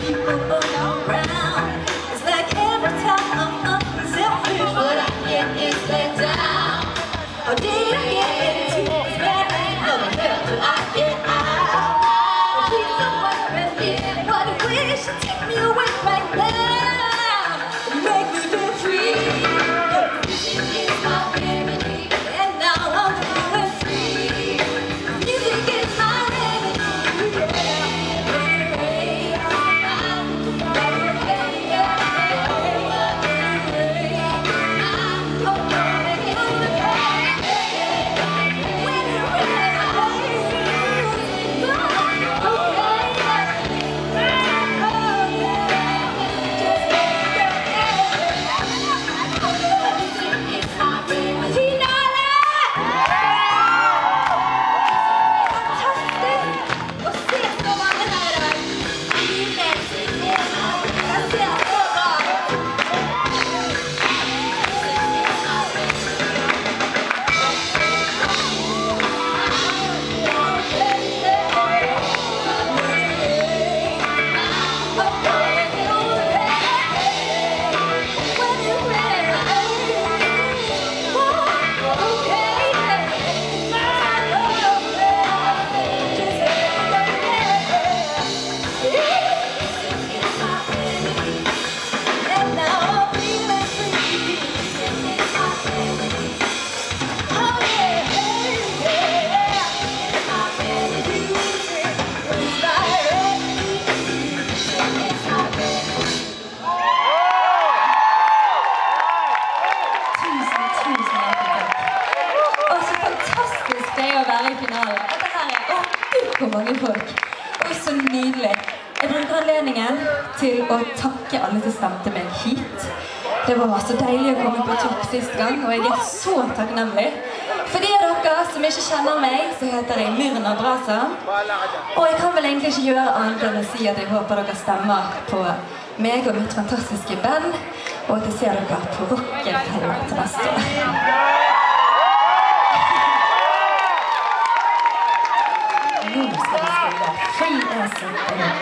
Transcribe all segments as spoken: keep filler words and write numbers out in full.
people all around. It's like every time I'm unselfish, what I get is let down. Oh, did I get into this bad? How the hell do I get out? Oh, please don't worry, yeah, but I wish you'd take me away right now. Make me feel free. Music is my remedy, and now I'm feeling free. Music is my remedy, yeah. Hvor mange folk. Og så nydelig. Jeg bruker anledningen til å takke alle som stemte meg hit. Det var så deilig å komme på topp sist gang, og jeg er så takknemlig. For de av dere som ikke kjenner meg, så heter jeg Myrna og Braza. Og jeg kan vel egentlig ikke gjøre annet enn å si at jeg håper dere stemmer på meg og mitt fantastiske band, og at jeg ser dere på Rocken til neste år. Nå skal vi spille Free as a Bird.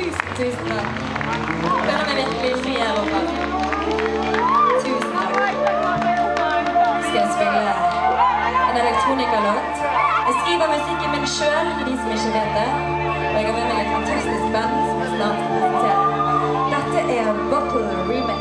Tusen, tusen takk. Føler meg virkelig fri her oppe. Tusen takk. Skal jeg spille en elektronikerlåt? Jeg skriver musikken min selv, for de som ikke vet det. Og jeg har med meg et fantastisk band som jeg snart skal presentere. Dette er Bottle Remix.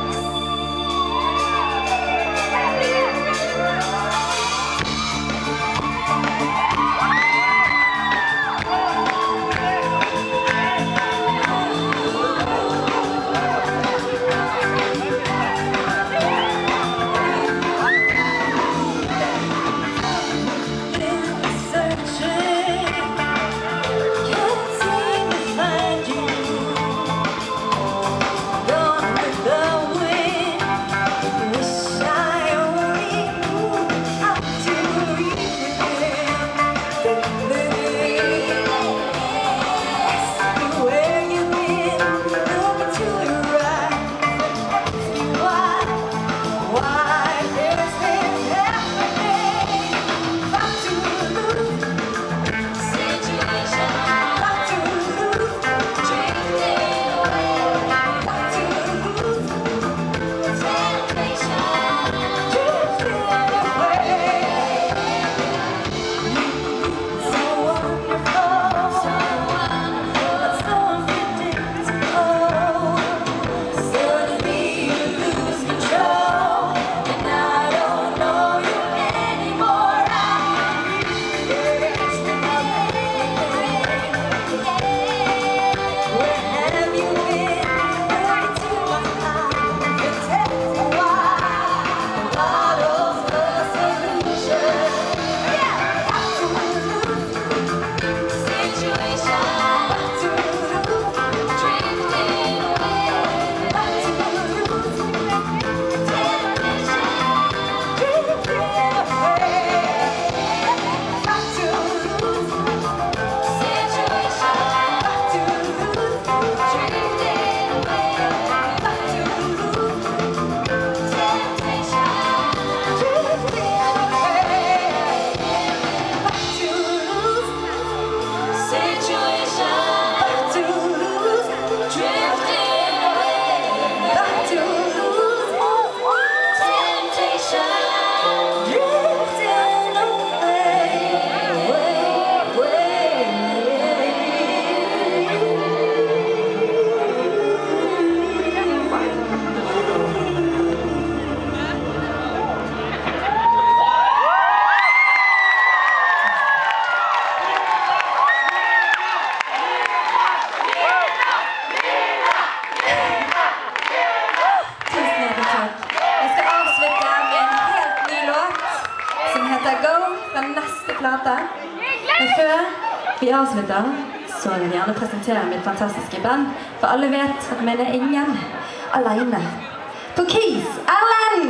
Men før vi avslutter, så vil jeg gjerne presentere mitt fantastiske band. For alle vet at man er ingen alene. På keys, Ellen!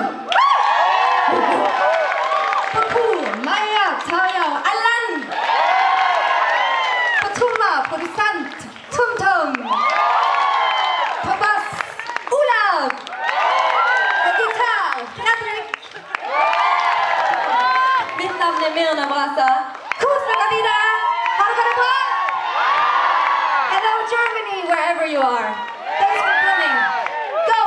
På kor, Maja, Tarja og Ellen! På trommer, produsent, Tom Tom! På bass, Olav! På gitar, Fredrik! Mitt navn er Myrna Braza. Kos dere videre! Ha dere bra! Hello Germany, wherever you are. Thanks for coming. Go!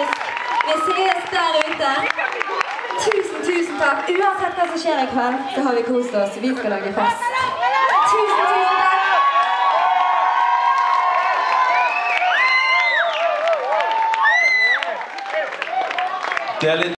fantastisk. Vi ses der ute. Tusen, tusen takk. Uansett hva som skjer i kveld, så har vi kost oss. Vi skal lage fest. Tusen, tusen takk. Det er litt